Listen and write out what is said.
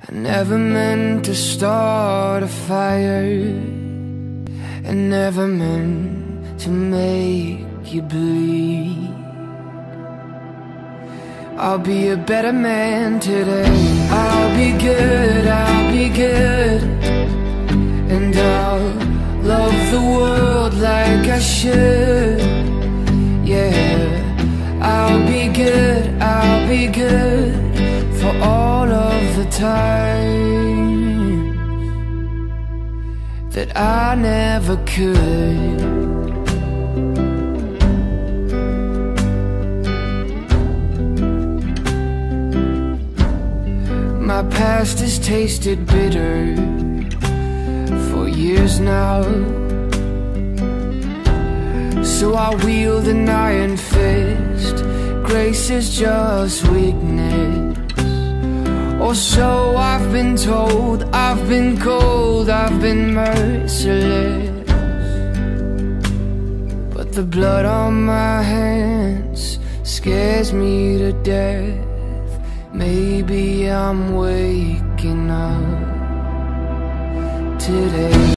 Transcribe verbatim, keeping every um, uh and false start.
I never meant to start a fire, and never meant to make you bleed. I'll be a better man today. I'll be good, I'll be good, and I'll love the world like I should. Yeah, I'll be good, I'll be good for all of the times that I never could. My past has tasted bitter for years now, so I wield an iron fist. Grace is just weakness, or so I've been told. I've been cold, I've been merciless, but the blood on my hands scares me to death. Maybe I'm waking up today.